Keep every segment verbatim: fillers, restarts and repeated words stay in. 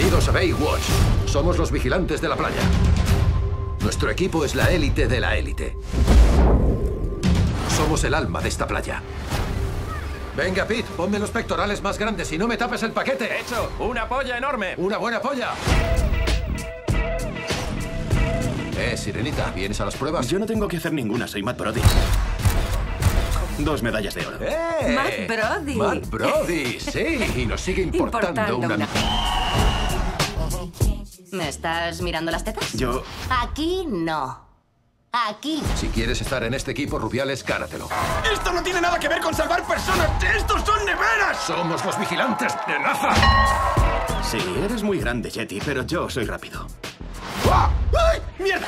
Bienvenidos a Baywatch. Somos los vigilantes de la playa. Nuestro equipo es la élite de la élite. Somos el alma de esta playa. Venga, Pete, ponme los pectorales más grandes y no me tapes el paquete. ¡Hecho! ¡Una polla enorme! ¡Una buena polla! Eh, Sirenita, ¿vienes a las pruebas? Yo no tengo que hacer ninguna, soy Matt Brody. Dos medallas de oro. ¡Eh! Matt Brody. Matt Brody, sí. Y nos sigue importando, Importando una... una- ¿Me estás mirando las tetas? Yo... Aquí no. Aquí. Si quieres estar en este equipo, Rubiales, gánatelo. ¡Esto no tiene nada que ver con salvar personas! ¡Estos son neveras! ¡Somos los vigilantes de NASA! Sí, eres muy grande, Yeti, pero yo soy rápido. ¡Ah! ¡Ay! ¡Mierda!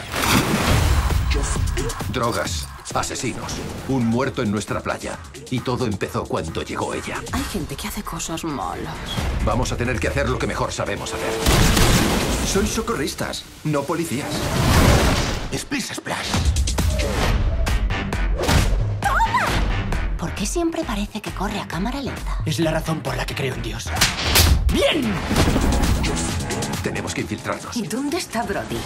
Drogas, asesinos, un muerto en nuestra playa. Y todo empezó cuando llegó ella. Hay gente que hace cosas malas. Vamos a tener que hacer lo que mejor sabemos hacer. Sois socorristas, no policías. Splish Splash. ¿Por qué siempre parece que corre a cámara lenta? Es la razón por la que creo en Dios. Tenemos que infiltrarnos. ¿Y dónde está Brody?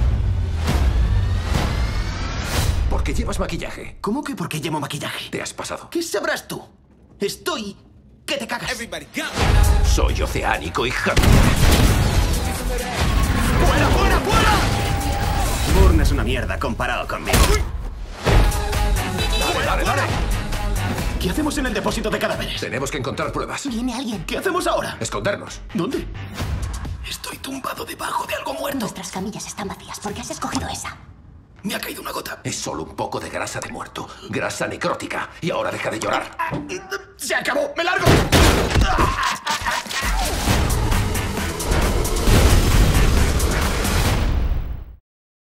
¿Por qué llevas maquillaje? ¿Cómo que por qué llevo maquillaje? Te has pasado. ¿Qué sabrás tú? Estoy... que te cagas. Soy oceánico, hija. ¡Fuera, fuera, fuera! Bourne es una mierda comparado conmigo. Dale, dale, dale. ¿Qué hacemos en el depósito de cadáveres? Tenemos que encontrar pruebas. ¿Viene alguien? ¿Qué hacemos ahora? Escondernos. ¿Dónde? Estoy tumbado debajo de algo muerto. Nuestras camillas están vacías. ¿Por qué has escogido esa? Me ha caído una gota. Es solo un poco de grasa de muerto. Grasa necrótica. Y ahora deja de llorar. ¡Se acabó! ¡Me largo!